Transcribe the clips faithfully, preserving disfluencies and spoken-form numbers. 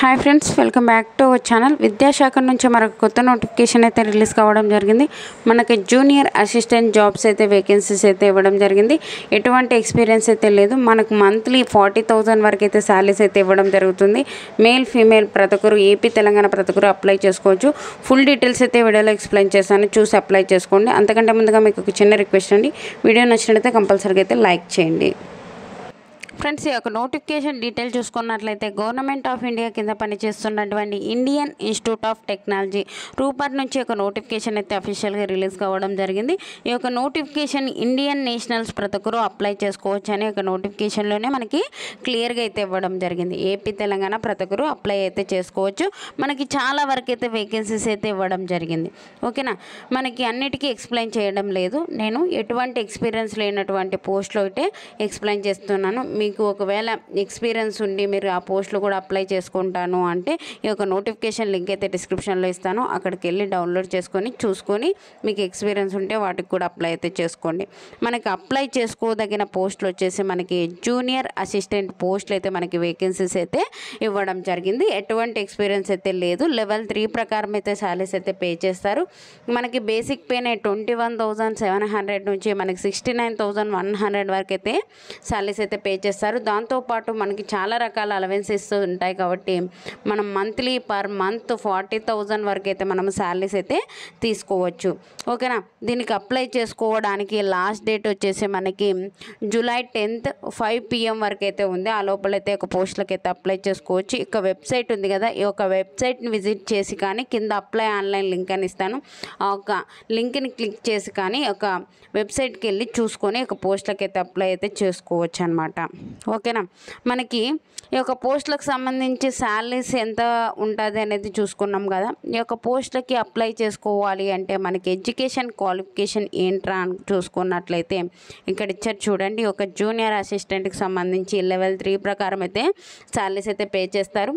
Hi friends, welcome back to our channel. విద్యాశాఖ నుంచి మరొక కొత్త నోటిఫికేషన్ అయితే రిలీజ్ కావడం జరిగింది. మనకి జూనియర్ అసిస్టెంట్ జాబ్స్ అయితే వేకెన్సీస్ అయితే ఇవ్వడం జరిగింది. ఎటువంటి ఎక్స్పీరియన్స్ అయితే లేదు. మనకు మంత్లీ ఫార్టీ థౌజండ్ వరకు అయితే శాలరీస్ అయితే ఇవ్వడం జరుగుతుంది. మేల్ ఫీమేల్ ప్రతి ఒక్కరు, ఏపీ తెలంగాణ ప్రతి ఒక్కరు అప్లై చేసుకోవచ్చు. ఫుల్ డీటెయిల్స్ అయితే వీడియోలో ఎక్స్ప్లెయిన్ చేస్తాను, చూసి అప్లై చేసుకోండి. అంతకంటే ముందుగా మీకు ఒక చిన్న రిక్వెస్ట్ అండి, వీడియో నచ్చినట్లయితే కంపల్సరీగా అయితే లైక్ చేయండి. ఫ్రెండ్స్, ఈ యొక్క నోటిఫికేషన్ డీటెయిల్ చూసుకున్నట్లయితే గవర్నమెంట్ ఆఫ్ ఇండియా కింద పనిచేస్తున్నటువంటి Indian Institute of Technology Ropar నుంచి ఒక నోటిఫికేషన్ అయితే అఫీషియల్గా రిలీజ్ కావడం జరిగింది. ఈ యొక్క నోటిఫికేషన్ ఇండియన్ నేషనల్స్ ప్రతి ఒక్కరు అప్లై చేసుకోవచ్చు అని ఒక నోటిఫికేషన్లోనే మనకి క్లియర్గా అయితే ఇవ్వడం జరిగింది. ఏపీ తెలంగాణ ప్రతి ఒక్కరు అప్లై అయితే చేసుకోవచ్చు. మనకి చాలా వరకు అయితే వేకెన్సీస్ అయితే ఇవ్వడం జరిగింది. ఓకేనా, మనకి అన్నిటికీ ఎక్స్ప్లెయిన్ చేయడం లేదు. నేను ఎటువంటి ఎక్స్పీరియన్స్ లేనటువంటి పోస్ట్లో అయితే ఎక్స్ప్లెయిన్ చేస్తున్నాను. మీకు ఒకవేళ ఎక్స్పీరియన్స్ ఉండి మీరు ఆ పోస్ట్లో కూడా అప్లై చేసుకుంటాను అంటే ఈ యొక్క నోటిఫికేషన్ లింక్ అయితే డిస్క్రిప్షన్లో ఇస్తాను. అక్కడికి వెళ్ళి డౌన్లోడ్ చేసుకొని చూసుకొని మీకు ఎక్స్పీరియన్స్ ఉంటే వాటికి కూడా అప్లై అయితే చేసుకోండి. మనకి అప్లై చేసుకోదగిన పోస్టులు వచ్చేసి మనకి జూనియర్ అసిస్టెంట్ పోస్టులు అయితే మనకి వేకెన్సీస్ అయితే ఇవ్వడం జరిగింది. ఎటువంటి ఎక్స్పీరియన్స్ అయితే లేదు. లెవెల్ త్రీ ప్రకారం అయితే శాలరీస్ అయితే పే చేస్తారు. మనకి బేసిక్ పేనే twenty one thousand seven hundred నుంచి మనకి sixty nine thousand one hundred వరకు అయితే శాలరీస్ అయితే పే చేస్తారు. దాంతోపాటు మనకి చాలా రకాల అలవెన్సెస్ ఉంటాయి కాబట్టి మనం monthly per month forty thousand వరకు అయితే మనం శాలరీస్ అయితే తీసుకోవచ్చు. ఓకేనా, దీనికి అప్లై చేసుకోవడానికి లాస్ట్ డేట్ వచ్చేసి మనకి జూలై టెన్త్ ఫైవ్ పిఎం వరకు అయితే ఉంది. ఆ లోపలైతే ఒక పోస్టులకు అయితే అప్లై చేసుకోవచ్చు. ఇక వెబ్సైట్ ఉంది కదా, ఈ యొక్క వెబ్సైట్ని విజిట్ చేసి కానీ కింద అప్లై ఆన్లైన్ లింక్ అని ఇస్తాను, ఆ ఒక లింక్ని క్లిక్ చేసి కానీ ఒక వెబ్సైట్కి వెళ్ళి చూసుకొని ఒక పోస్టులకు అయితే అప్లై అయితే చేసుకోవచ్చు అనమాట. ఓకేనా, మనకి ఈ యొక్క పోస్టులకు సంబంధించి శాలరీస్ ఎంత ఉంటుంది అనేది చూసుకున్నాం కదా. ఈ యొక్క పోస్టులకి అప్లై చేసుకోవాలి అంటే మనకి ఎడ్యుకేషన్ క్వాలిఫికేషన్ ఏంట్రా అని చూసుకున్నట్లయితే ఇక్కడ ఇచ్చారు చూడండి. ఒక జూనియర్ అసిస్టెంట్కి సంబంధించి లెవెల్ త్రీ ప్రకారం అయితే శాలరీస్ అయితే పే చేస్తారు.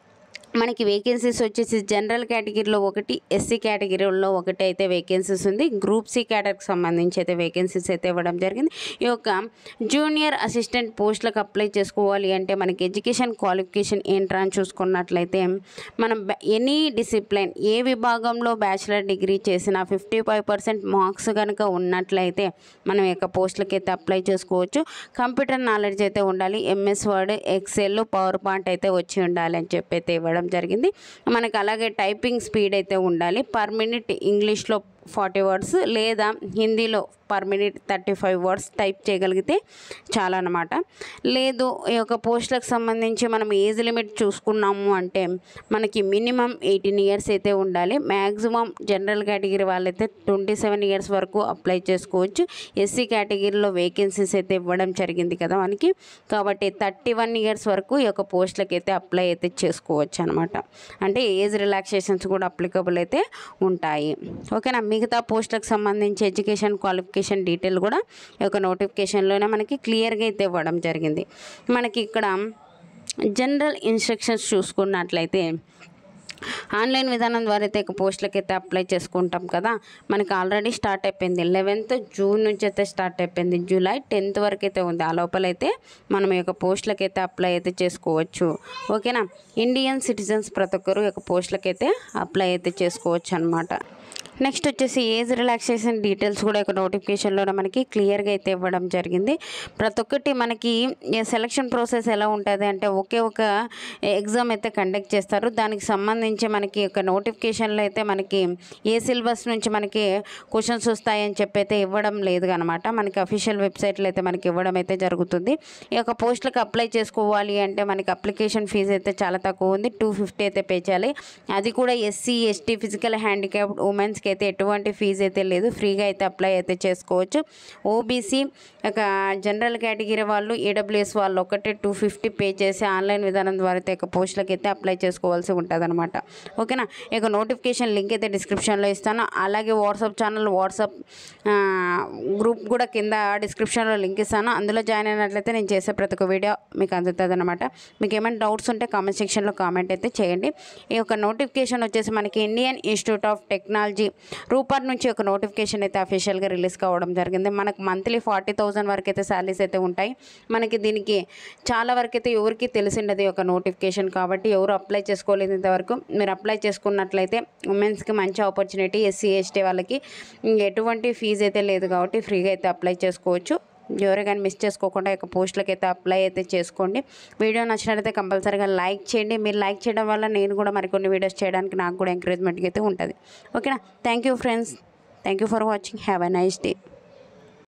మనకి వేకెన్సీస్ వచ్చేసి జనరల్ కేటగిరీలో ఒకటి, ఎస్సీ కేటగిరీలో ఒకటి అయితే వేకెన్సీస్ ఉంది. గ్రూప్ సి కేటగిరీకి సంబంధించి అయితే వేకెన్సీస్ అయితే ఇవ్వడం జరిగింది. ఈ యొక్క జూనియర్ అసిస్టెంట్ పోస్టులకు అప్లై చేసుకోవాలి అంటే మనకి ఎడ్యుకేషన్ క్వాలిఫికేషన్ ఏంట్రా అని చూసుకున్నట్లయితే మనం ఎనీ డిసిప్లిన్, ఏ విభాగంలో బ్యాచిలర్ డిగ్రీ చేసిన ఫిఫ్టీ ఫైవ్ పర్సెంట్ మార్క్స్ కనుక ఉన్నట్లయితే మనం ఈ యొక్క పోస్టులకి అయితే అప్లై చేసుకోవచ్చు. కంప్యూటర్ నాలెడ్జ్ అయితే ఉండాలి. MS Word, Excel, PowerPoint అయితే వచ్చి ఉండాలి అని చెప్పి అయితే ఇవ్వడం జరిగింది. మనకు అలాగే టైపింగ్ స్పీడ్ అయితే ఉండాలి. పర్ మినిట్ ఇంగ్లీష్లో ఫార్టీ వర్డ్స్ లేదా హిందీలో per minute thirty five words type చేయగలిగితే చాలా అనమాట. లేదు, ఈ యొక్క పోస్టులకు సంబంధించి మనం ఏజ్ లిమిట్ చూసుకున్నాము అంటే మనకి మినిమం ఎయిటీన్ ఇయర్స్ అయితే ఉండాలి. మ్యాక్సిమం జనరల్ కేటగిరీ వాళ్ళైతే ట్వంటీ సెవెన్ ఇయర్స్ వరకు అప్లై చేసుకోవచ్చు. ఎస్సీ కేటగిరీలో వేకెన్సీస్ అయితే ఇవ్వడం జరిగింది కదా మనకి, కాబట్టి థర్టీ వన్ ఇయర్స్ వరకు ఈ యొక్క పోస్టులకు అయితే అప్లై అయితే చేసుకోవచ్చు అనమాట. అంటే ఏజ్ రిలాక్సేషన్స్ కూడా అప్లికబుల్ అయితే ఉంటాయి. ఓకేనా, మిగతా పోస్టులకు సంబంధించి ఎడ్యుకేషన్ క్వాలిఫికేషన్ డీటెయిల్ కూడా ఈ యొక్క నోటిఫికేషన్లోనే మనకి క్లియర్గా అయితే ఇవ్వడం జరిగింది. మనకి ఇక్కడ జనరల్ ఇన్స్ట్రక్షన్స్ చూసుకున్నట్లయితే ఆన్లైన్ విధానం ద్వారా అయితే ఒక పోస్టులకి అయితే అప్లై చేసుకుంటాం కదా. మనకి ఆల్రెడీ స్టార్ట్ అయిపోయింది. లెవెన్త్ జూన్ నుంచి అయితే స్టార్ట్ అయిపోయింది. జూలై టెన్త్ వరకు అయితే ఉంది. ఆ లోపలైతే మనం ఈ యొక్క పోస్టులకి అయితే అప్లై అయితే చేసుకోవచ్చు. ఓకేనా, ఇండియన్ సిటిజన్స్ ప్రతి ఒక్కరు ఈ యొక్క పోస్టులకి అయితే అప్లై అయితే చేసుకోవచ్చు అనమాట. నెక్స్ట్ వచ్చేసి ఏజ్ రిలాక్సేషన్ డీటెయిల్స్ కూడా ఒక నోటిఫికేషన్లో మనకి క్లియర్గా అయితే ఇవ్వడం జరిగింది. ప్రతి ఒక్కటి మనకి సెలక్షన్ ప్రాసెస్ ఎలా ఉంటుంది అంటే ఒకే ఒక ఎగ్జామ్ అయితే కండక్ట్ చేస్తారు. దానికి సంబంధించి మనకి ఒక నోటిఫికేషన్లో అయితే మనకి ఏ సిలబస్ నుంచి మనకి క్వశ్చన్స్ వస్తాయని చెప్పి అయితే ఇవ్వడం లేదు అనమాట. మనకి అఫీషియల్ వెబ్సైట్లో అయితే మనకి ఇవ్వడం అయితే జరుగుతుంది. ఈ యొక్క పోస్టులకు అప్లై చేసుకోవాలి అంటే మనకి అప్లికేషన్ ఫీజు అయితే చాలా తక్కువ ఉంది. టూ ఫిఫ్టీ అయితే పే చేయాలి. అది కూడా SC, ST, physical handicapped womens అయితే ఎటువంటి ఫీజు అయితే లేదు. ఫ్రీగా అయితే అప్లై అయితే చేసుకోవచ్చు. ఓబీసీ, ఒక జనరల్ కేటగిరీ వాళ్ళు, ఈడబ్ల్యూఎస్ వాళ్ళు ఒకటే టూ ఫిఫ్టీ పే చేసి ఆన్లైన్ విధానం ద్వారా అయితే ఒక పోస్టులకి అయితే అప్లై చేసుకోవాల్సి ఉంటుంది అనమాట. ఓకేనా, ఇక నోటిఫికేషన్ లింక్ అయితే డిస్క్రిప్షన్లో ఇస్తాను. అలాగే వాట్సాప్ ఛానల్, వాట్సాప్ గ్రూప్ కూడా కింద డిస్క్రిప్షన్లో లింక్ ఇస్తాను. అందులో జాయిన్ అయినట్లయితే నేను చేసే ప్రతి ఒక్క వీడియో మీకు అందుతుంది అనమాట. మీకు ఏమైనా డౌట్స్ ఉంటే కామెంట్ సెక్షన్లో కామెంట్ అయితే చేయండి. ఈ యొక్క నోటిఫికేషన్ వచ్చేసి మనకి Indian Institute of Technology Ropar నుంచి ఒక నోటిఫికేషన్ అయితే అఫీషియల్గా రిలీజ్ కావడం జరిగింది. మనకు మంత్లీ ఫార్టీ థౌజండ్ వరకు అయితే శాలరీస్ అయితే ఉంటాయి. మనకి దీనికి చాలా వరకు అయితే ఎవరికి తెలిసిండదు ఒక నోటిఫికేషన్, కాబట్టి ఎవరు అప్లై చేసుకోలేదు ఇంతవరకు. మీరు అప్లై చేసుకున్నట్లయితే ఉమెన్స్కి మంచి ఆపర్చునిటీ. ఎస్సీ ఎస్టీ వాళ్ళకి ఎటువంటి ఫీజు అయితే లేదు కాబట్టి ఫ్రీగా అయితే అప్లై చేసుకోవచ్చు. ఎవరు కానీ మిస్ చేసుకోకుండా ఒక పోస్టులకి అయితే అప్లై అయితే చేసుకోండి. వీడియో నచ్చినట్లయితే కంపల్సరీగా లైక్ చేయండి. మీరు లైక్ చేయడం వల్ల నేను కూడా మరికొన్ని వీడియోస్ చేయడానికి నాకు కూడా ఎంకరేజ్మెంట్గా అయితే ఉంటుంది. ఓకేనా? Thank you friends. Thank you for watching. Have a nice day.